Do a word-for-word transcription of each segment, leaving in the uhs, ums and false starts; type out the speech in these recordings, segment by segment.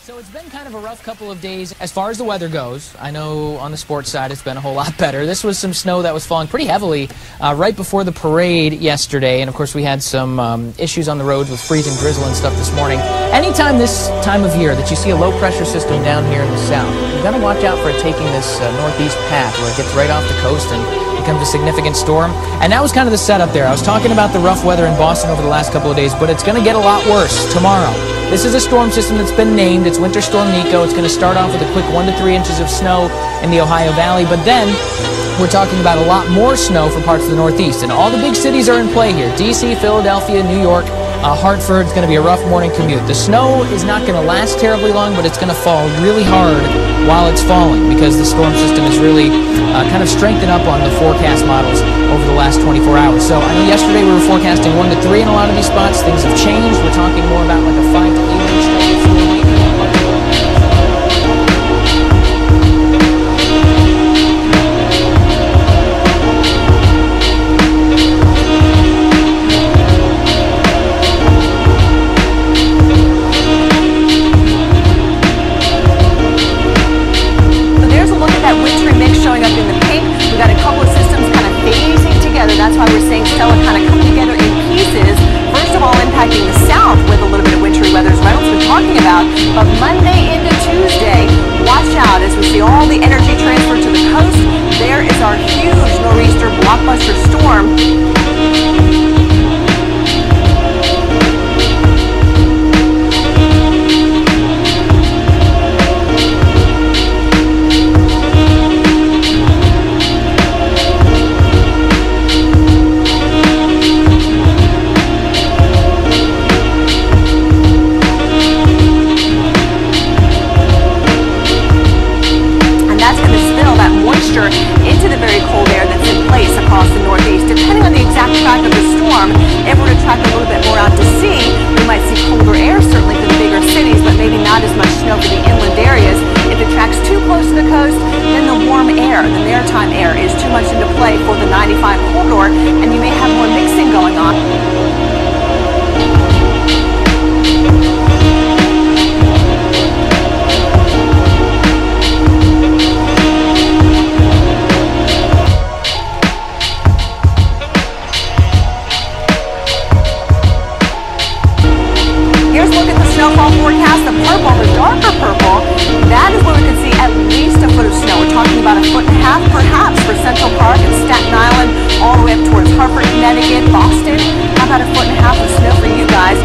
So it's been kind of a rough couple of days as far as the weather goes. I know on the sports side it's been a whole lot better. This was some snow that was falling pretty heavily uh, right before the parade yesterday. And of course we had some um, issues on the roads with freezing drizzle and stuff this morning. Anytime this time of year that you see a low pressure system down here in the south, you've got to watch out for it taking this uh, northeast path where it gets right off the coast and becomes a significant storm. And that was kind of the setup there. I was talking about the rough weather in Boston over the last couple of days, but it's going to get a lot worse tomorrow. This is a storm system that's been named. It's Winter Storm Nico. It's going to start off with a quick one to three inches of snow in the Ohio Valley, but then we're talking about a lot more snow for parts of the Northeast. And all the big cities are in play here. D C, Philadelphia, New York, uh, Hartford. It's going to be a rough morning commute. The snow is not going to last terribly long, but it's going to fall really hard while it's falling because the storm system is really uh, kind of strengthened up on the forecast models over the last twenty-four hours. So I know yesterday we were forecasting one to three in a lot of these spots. Things have changed. We're talking more about like a five to eight inch storm. That's why we're saying Stella kind of coming together in pieces. First of all, impacting the south with a little bit of wintry weather, as Reynolds been talking about. But Monday into Tuesday, watch out as we see all the energy transfer to the coast. There is our huge nor'easter blockbuster storm. Into the very cold air that's in place across the Northeast. Depending on the exact track of the storm, if we're to track a little bit more out to sea, we might see colder air certainly for the bigger cities, but maybe not as much snow for the inland areas. If it tracks too close to the coast, then the warm air, the maritime air, is too much into play for the ninety-five corridor, and you may have more mixing going on. Snowfall forecast, the purple, the darker purple, that is where we can see at least a foot of snow. We're talking about a foot and a half, perhaps, for Central Park and Staten Island, all the way up towards Hartford, Connecticut, Boston. How about a foot and a half of snow for you guys?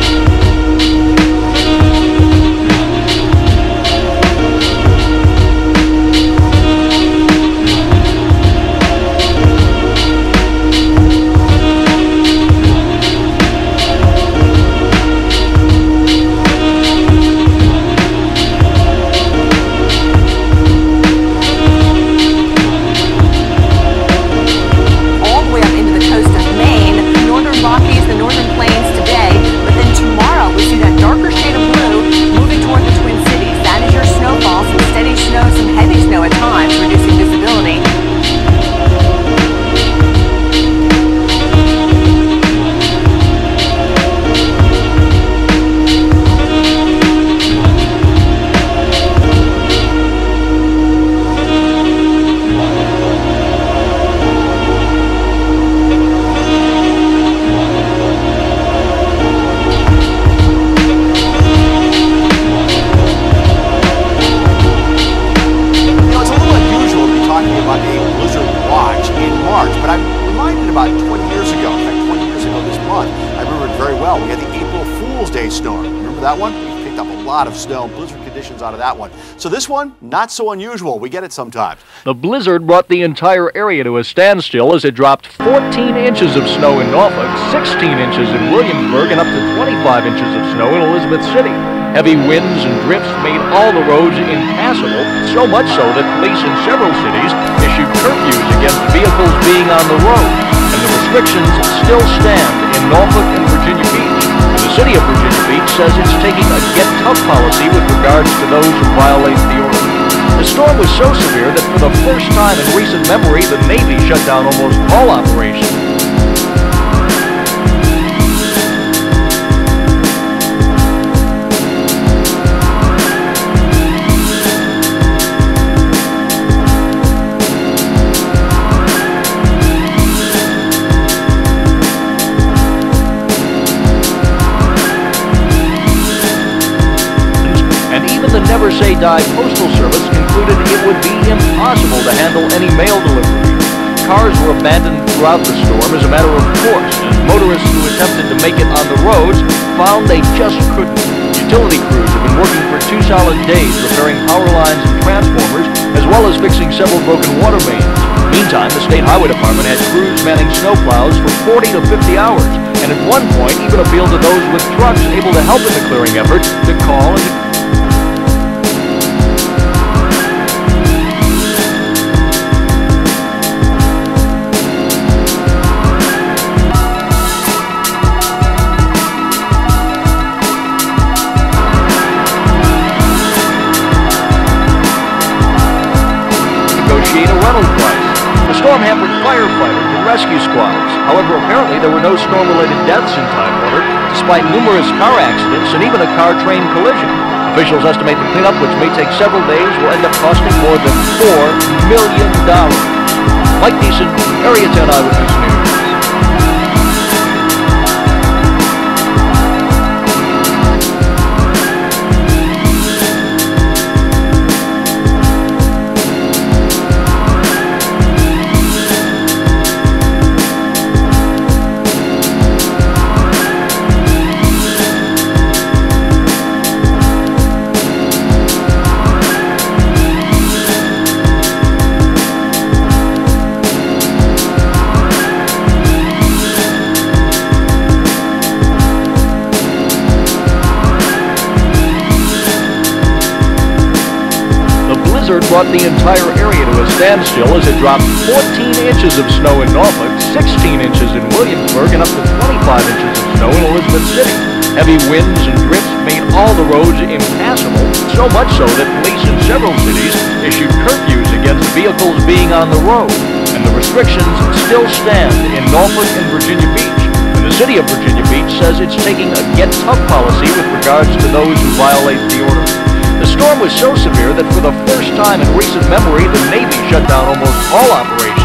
Of snow and blizzard conditions out of that one. So this one, not so unusual. We get it sometimes. The blizzard brought the entire area to a standstill as it dropped fourteen inches of snow in Norfolk, sixteen inches in Williamsburg, and up to twenty-five inches of snow in Elizabeth City. Heavy winds and drifts made all the roads impassable, so much so that police in several cities issued curfews against vehicles being on the road. And the restrictions still stand in Norfolk and Virginia Beach. The city of Virginia Beach says it's taking a get tough policy with regards to those who violate the order. The storm was so severe that for the first time in recent memory, the Navy shut down almost all operations. Even the Never Say Die Postal Service concluded it would be impossible to handle any mail delivery. Cars were abandoned throughout the storm as a matter of course, and motorists who attempted to make it on the roads found they just couldn't. Utility crews have been working for two solid days repairing power lines and transformers, as well as fixing several broken water mains. Meantime, the State Highway Department had crews manning snowplows for forty to fifty hours, and at one point even appealed to those with trucks able to help in the clearing effort to call and negotiate a rental price. The storm hampered firefighters and rescue squads. However, apparently there were no storm-related deaths in Tidewater, despite numerous car accidents and even a car-train collision. Officials estimate the cleanup, which may take several days, will end up costing more than four million dollars. Mike Deason, Area ten Eyewitness News. Brought the entire area to a standstill as it dropped fourteen inches of snow in Norfolk, sixteen inches in Williamsburg, and up to twenty-five inches of snow in Elizabeth City. Heavy winds and drifts made all the roads impassable, so much so that police in several cities issued curfews against vehicles being on the road. And the restrictions still stand in Norfolk and Virginia Beach. And the city of Virginia Beach says it's taking a get tough policy with regards to those who violate the order. The storm was so severe that for the first time in recent memory, the Navy shut down almost all operations.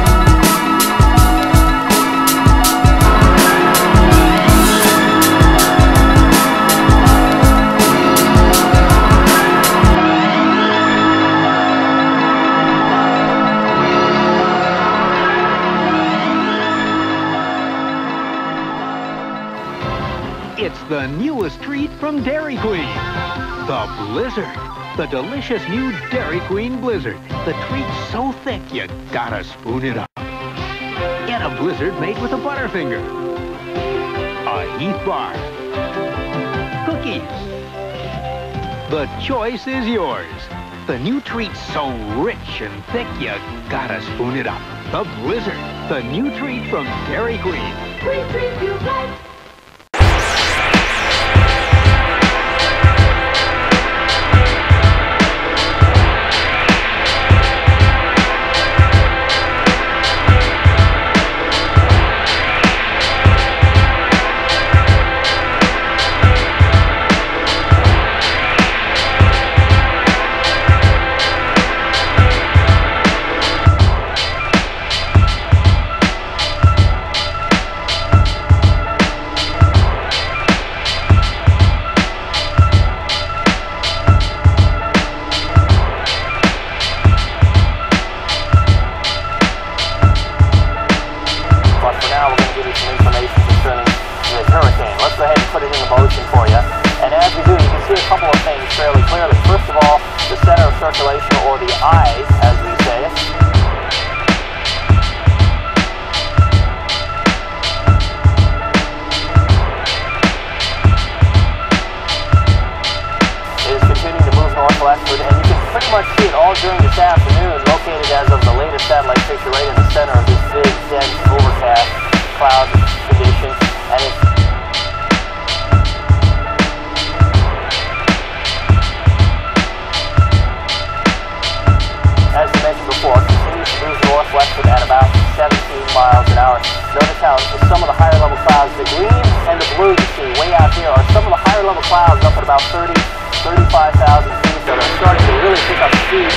It's the newest treat from Dairy Queen. The Blizzard. The delicious new Dairy Queen Blizzard. The treat's so thick you gotta spoon it up. Get a Blizzard made with a Butterfinger, a Heath bar, cookies. The choice is yours. The new treat's so rich and thick you gotta spoon it up. The Blizzard. The new treat from Dairy Queen. Sweet treat you like. Circulation, or the eye, as we say it. It is continuing to move northwestward, and you can pretty much see it all during this afternoon, located as of the latest satellite picture right in the center of this big, dense, overcast cloud condition, and it's as I mentioned before, continues to move northwestward at about seventeen miles an hour. Notice how some of the higher level clouds, the green and the blue you see way out here, are some of the higher level clouds up at about thirty, thirty-five thousand feet, so they're starting to really pick up speed.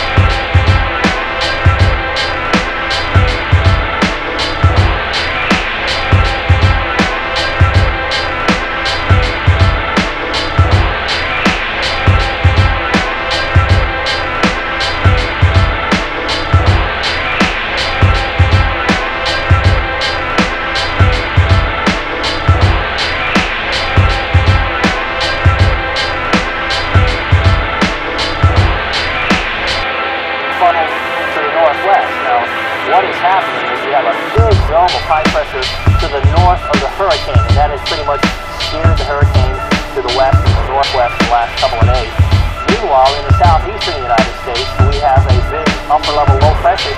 zone of high pressure to the north of the hurricane, and that has pretty much steered the hurricane to the west and the northwest the last couple of days. Meanwhile, in the southeastern United States, we have a big upper-level low pressure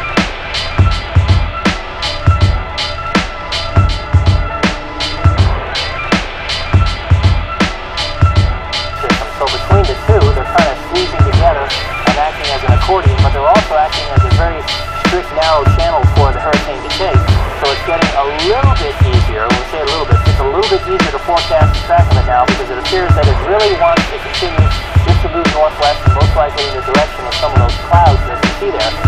system. So between the two, they're kind of squeezing together and acting as an accordion, but they're also acting as a very strict, narrow channel for the hurricane to take. So it's getting a little bit easier. When we say a little bit, it's a little bit easier to forecast the track of it now, because it appears that it really wants to continue just to move northwest and most likely in the direction of some of those clouds that you see there.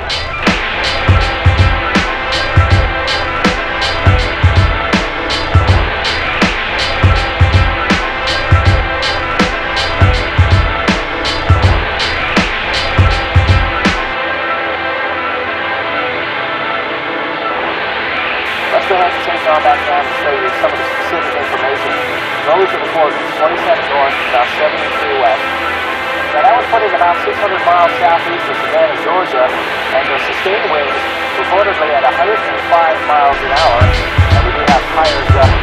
Let's go ahead and take on back down and show you some of the specific information. Roads are recorded twenty-seven north, about seventy-three west. Now that was put in about six hundred miles southeast of Savannah, Georgia, and the sustained winds reportedly at one hundred five miles an hour, and we do have tires uh,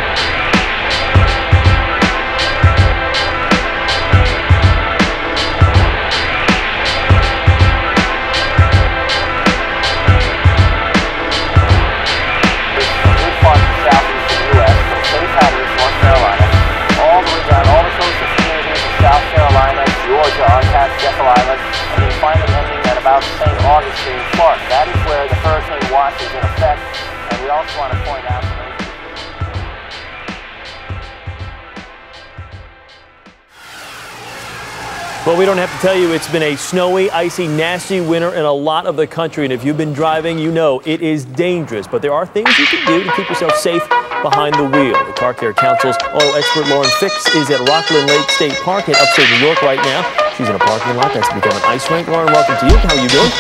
South Carolina, Georgia, on past Jekyll Island, and then finally ending at about Saint Augustine, Florida. That is where the hurricane watch is in effect, and we also want to point out that well, we don't have to tell you, it's been a snowy, icy, nasty winter in a lot of the country, and if you've been driving, you know it is dangerous, but there are things you can do to keep yourself safe behind the wheel. The Car Care Council's auto expert Lauren Fix is at Rockland Lake State Park in upstate New York right now. She's in a parking lot that's become an ice rink. Lauren, welcome to you. How are you doing?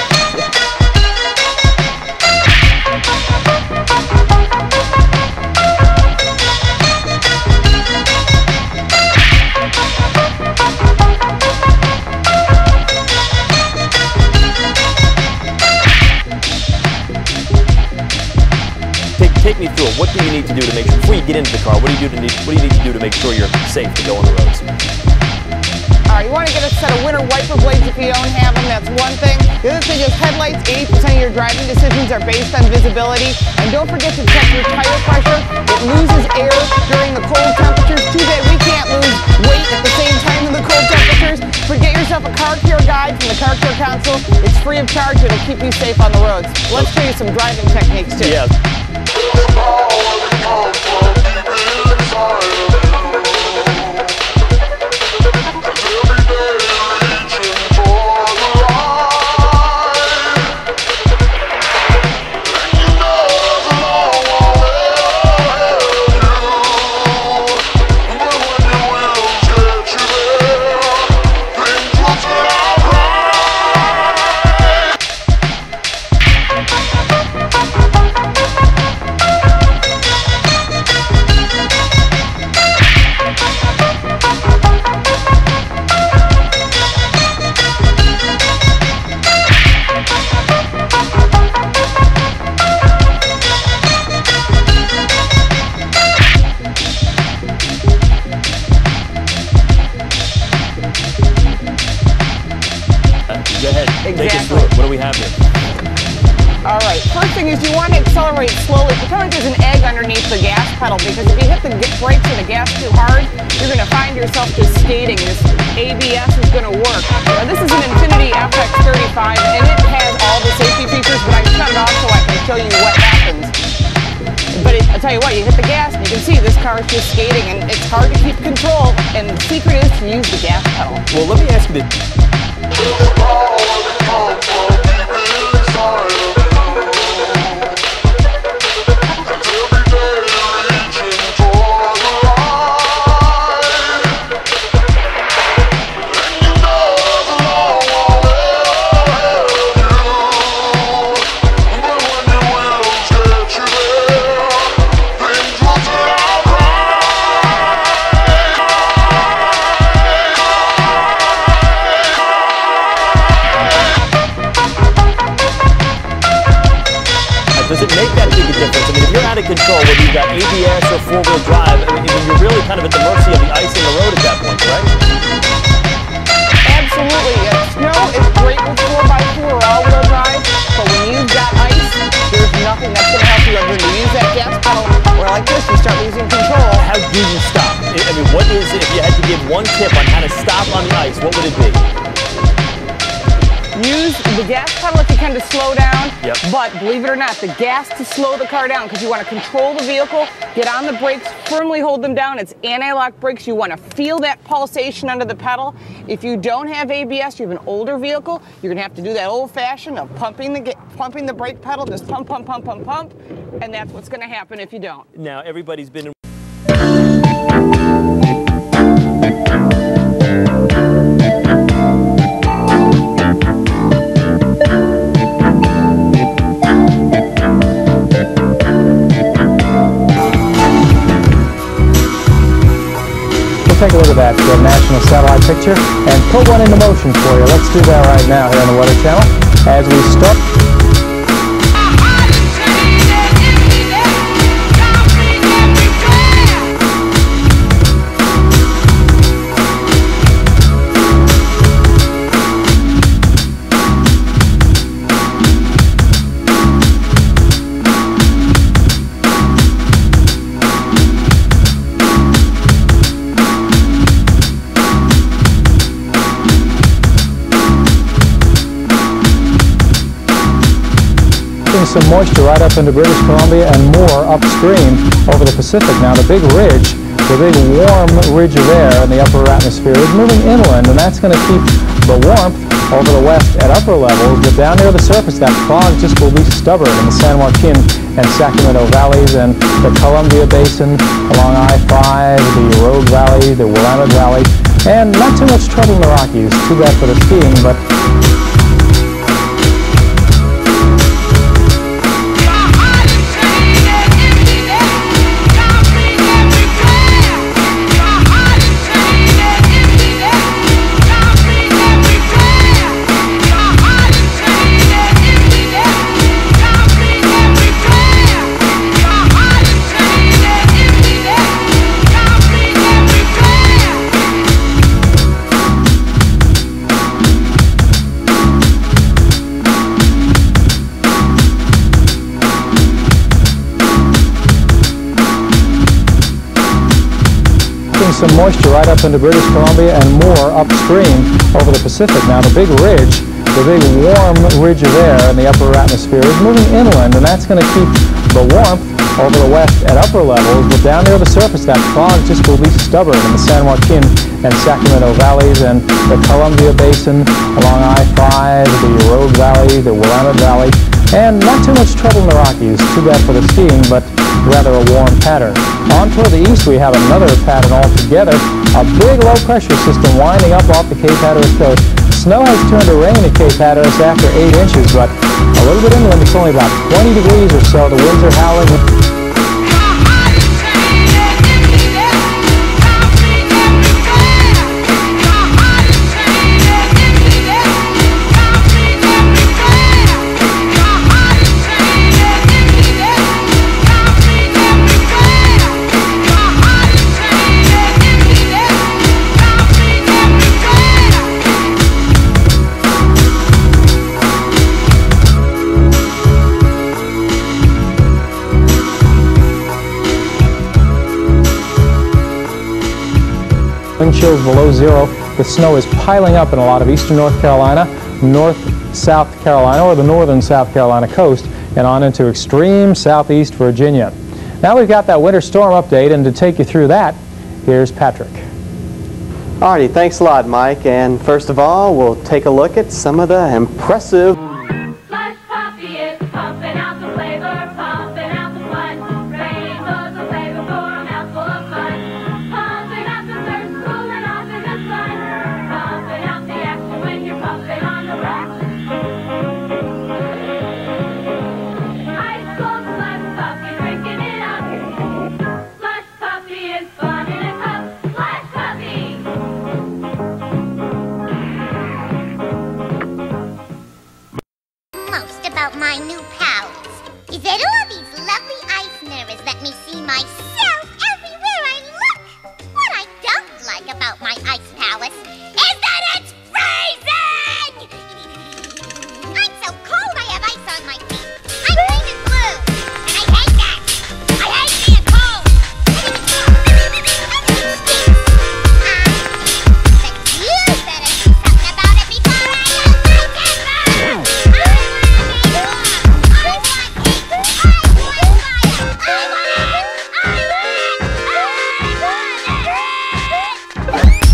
Take me through it. What do you need to do to make sure, before you get into the car, what do you do to need, what do you need to do to make sure you're safe to go on the roads? All right, you want to get a set of winter wiper blades if you don't have them. That's one thing. The other thing is headlights. eighty percent of your driving decisions are based on visibility. And don't forget to check your tire pressure. It loses air during the cold temperatures. Too bad we can't lose weight at the same time in the cold temperatures. But get yourself a Car Care guide from the Car Care Council. It's free of charge. It'll keep you safe on the roads. Let's show you some driving techniques too. Yeah. Go ahead. Exactly. Take us through it. What do we have here? All right. First thing is you want to accelerate slowly. Pretend like there's an egg underneath the gas pedal, because if you hit the brakes or the gas too hard, you're going to find yourself just skating. This A B S is going to work. Now, this is an Infiniti F X thirty-five, and it has all the safety features, but I shut it off so I can show you what happens. But it, I'll tell you what, you hit the gas, and you can see this car is just skating, and it's hard to keep control, and the secret is to use the gas pedal. Well, let me ask you this. control, whether you've got A B S or four-wheel drive. I mean, you're really kind of at the mercy of the ice in the road at that point, correct? Absolutely. Uh, snow is great with four by four or all-wheel drive, but when you've got ice, there's nothing that's going to help you other than to use that gas pedal, or like this, you start losing control. How do you stop? I mean, what is, if you had to give one tip on how to stop on the ice, what would it be? Use the gas pedal if you can to slow down, yep. But believe it or not, the gas to slow the car down because you want to control the vehicle, get on the brakes, firmly hold them down. It's anti-lock brakes. You want to feel that pulsation under the pedal. If you don't have A B S, you have an older vehicle, you're going to have to do that old-fashioned of pumping the, pumping the brake pedal, just pump, pump, pump, pump, pump, and that's what's going to happen if you don't. Now, everybody's been in take a look at that uh, national satellite picture and put one into motion for you. Let's do that right now here on the Weather Channel as we start. Some moisture right up into British Columbia and more upstream over the Pacific. Now the big ridge, the big warm ridge of air in the upper atmosphere is moving inland, and that's going to keep the warmth over the west at upper levels, but down near the surface that fog just will be stubborn in the San Joaquin and Sacramento valleys and the Columbia Basin along I five, the Rogue Valley, the Willamette Valley, and not too much trouble in the Rockies. Too bad for the skiing, but some moisture right up into British Columbia and more upstream over the Pacific. Now the big ridge, the big warm ridge of air in the upper atmosphere is moving inland, and that's going to keep the warmth over the west at upper levels, but down near the surface that fog just will be stubborn in the San Joaquin and Sacramento valleys and the Columbia Basin along I five, the Rogue Valley, the Willamette Valley, and not too much trouble in the Rockies. Too bad for the skiing, but rather a warm pattern. On toward the east we have another pattern altogether, a big low pressure system winding up off the Cape Hatteras coast. Snow has turned to rain at Cape Hatteras after eight inches, but a little bit inland it's only about twenty degrees or so. The winds are howling. Wind chills below zero. The snow is piling up in a lot of eastern North Carolina, north South Carolina, or the northern South Carolina coast, and on into extreme southeast Virginia. Now we've got that winter storm update, and to take you through that, here's Patrick. Alrighty, thanks a lot, Mike. And first of all, we'll take a look at some of the impressive Slush Puppy is pumping out the flavor, pumping out the fun. Rainbows of flavor for a mouthful of fun. Pumping out the thirst, cooling off in the sun. Pumping out the action when you're pumping on the rack. Ice cold Slush Puppy, drinking it up. Slush Puppy is fun in a cup. Slush Puppy. Most about my new pals is that all these lovely ice nerds myself everywhere I look. What I don't like about my ice palace is that it's freezing! I'm so cold I have ice on my feet. I'm green and blue, and I hate that. I hate being cold. You better do something about it before I lose my temper! I want to be warm! I want heat! I want fire! I want it! I want it! I want it!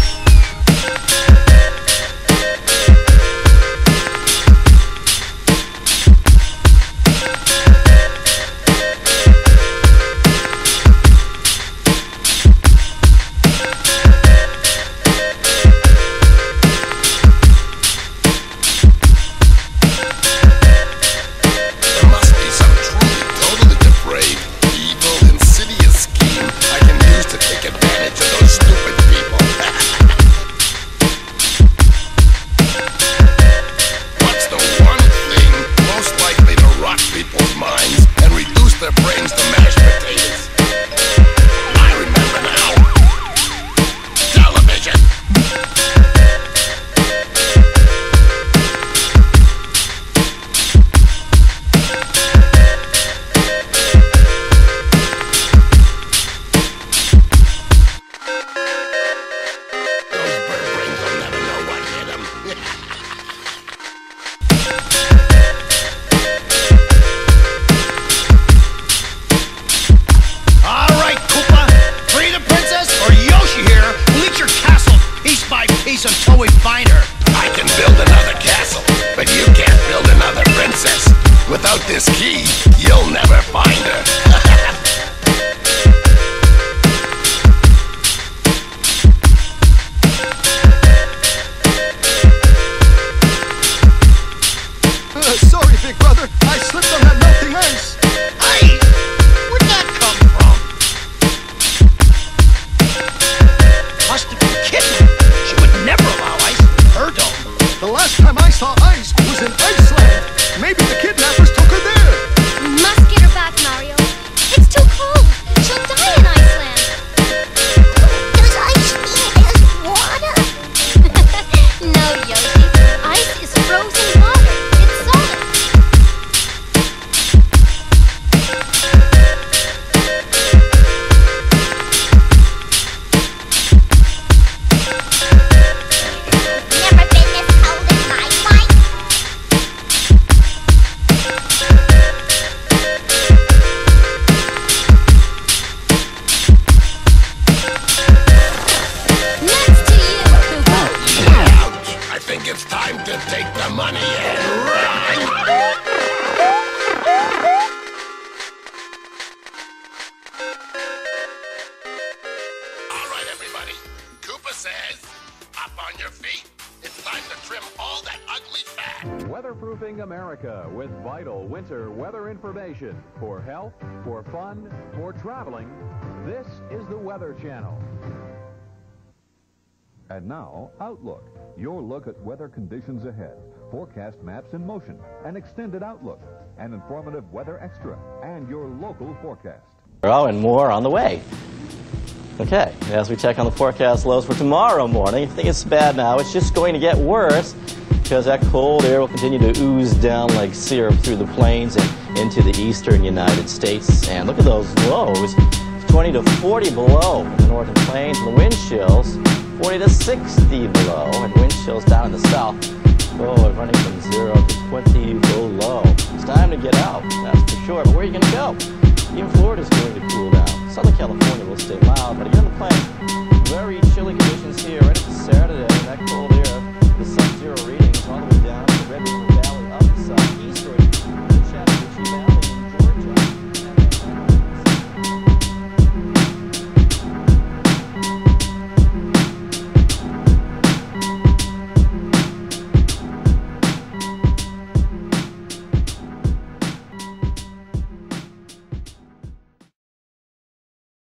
There must be some truly, totally depraved, evil, insidious scheme I can use to take advantage of those stupid people. What's the one thing most likely to rock people's minds and reduce their brains to mashed potatoes? I remember now. Television. Those bird brains will never know what hit them. All right, Koopa. Free the princess or Yoshi here will eat your castle piece by piece until we find her. I can build another castle, but you can't build another princess. Without this key, you'll never find her. Uh, sorry, big brother. I slipped on that melting ice. Ice? Where'd that come from? Must have been kidding. She would never allow ice in her dome. The last time I saw ice was in Iceland. Maybe the kidnappers took her there. We must get her back, Mario. It's too cold. She'll die in Iceland. Does ice mean there's water? No, Yoshi. Ice is frozen water. It's solid. Never been this cold in my life. Next to you, Koopa. Ouch! I think it's time to take the money and run! All right, everybody. Koopa says, up on your feet. It's time to trim all that ugly fat. Weatherproofing America with vital winter weather information for health, for fun, for traveling. This is the Weather Channel. And now, Outlook, your look at weather conditions ahead, forecast maps in motion, an extended outlook, an informative weather extra, and your local forecast. Oh, and more on the way. Okay, as we check on the forecast lows for tomorrow morning, if you think it's bad now, it's just going to get worse because that cold air will continue to ooze down like syrup through the plains and into the eastern United States. And look at those lows, twenty to forty below in the northern plains, and the wind chills forty to sixty below, and wind chills down in the south, oh, running from zero to twenty below. It's time to get out, that's for sure, but where are you going to go? Even Florida's going to cool down. Southern California will stay mild, but again, the plains, very chilly conditions here right up to Saturday, and that cold air, the sub-zero reading.